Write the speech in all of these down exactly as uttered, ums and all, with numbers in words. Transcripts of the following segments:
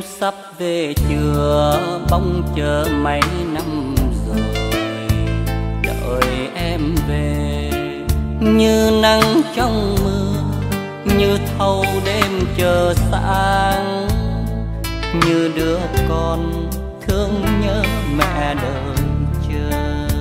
sắp về chưa, bóng chờ mấy năm rồi, đợi em về. Như nắng trong mưa, như thâu đêm chờ sáng, như đứa con thương nhớ mẹ đợi chờ.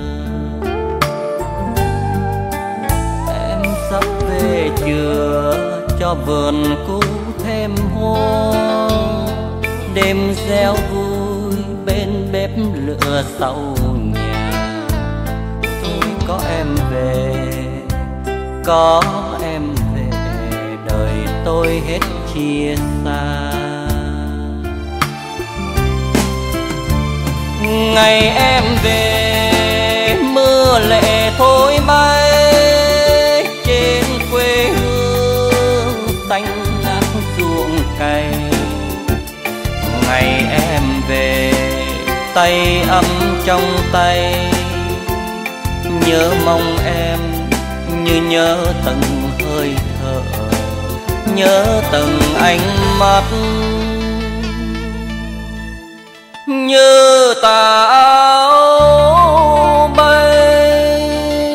Em sắp về chưa, cho vườn cũ thêm hoa, đêm reo vui bên bếp lửa sau nhà. Tôi có em về, có em về, đời tôi hết chia xa. Ngày em về mưa lệ thôi bay, trên quê hương xanh ngát ruộng cày. Ngày em về tay ấm trong tay, nhớ mong em như nhớ từng hơi thở, nhớ từng ánh mắt, như tà áo bay,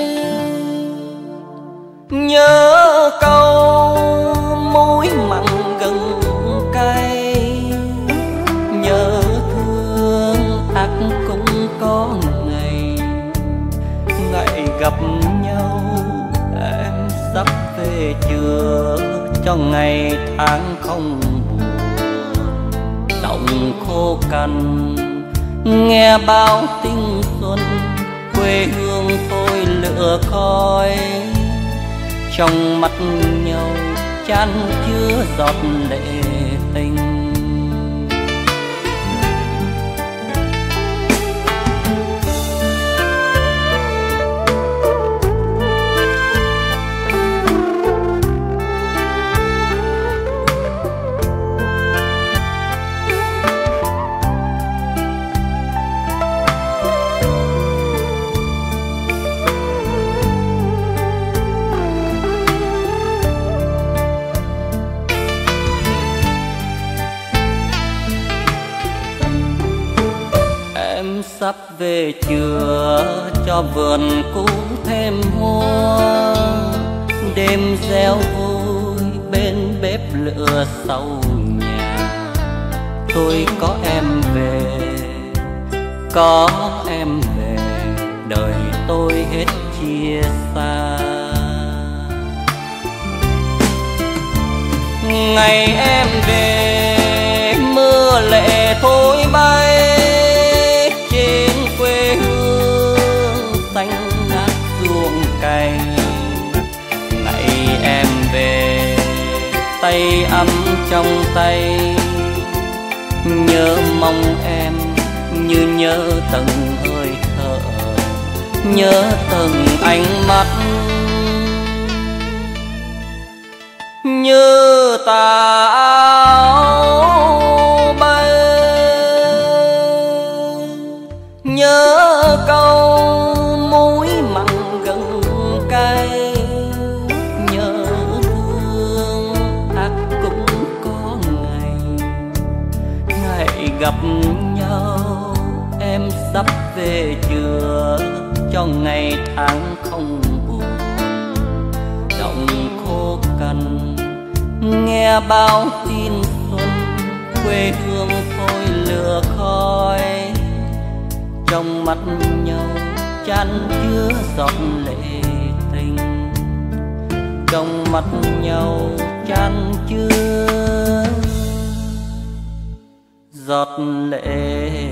nhớ câu muối mặn gừng cay, nhớ thương ắt cũng có ngày, ngày gặp nhau. Em sắp về chưa, cho ngày tháng không buồn, động khô cằn nghe bao tiếng xuân. Quê hương tôi lửa khói, trong mắt nhau chan chứa giọt lệ tình. Sắp về chưa, cho vườn cũ thêm hoa, đêm reo vui bên bếp lửa sau nhà. Tôi có em về, có em về, đời tôi hết chia xa. Ngày em về mưa lệ thôi bay, trên quê hương xanh ngát ruộng cày. Ngày em về tay ấm trong tay, nhớ mong em như nhớ từng hơi thở, nhớ từng ánh mắt, như tà áo bay, nhớ câu muối mặn gừng cay, nhớ thương ắt cũng có ngày, ngày gặp nhau. Em sắp về chưa, cho ngày tháng không buồn, động khô cằn nghe bao tin xuân. Quê hương tôi lửa khói, trong mắt nhau chan chứa giọt lệ tình, trong mắt nhau chan chứa giọt lệ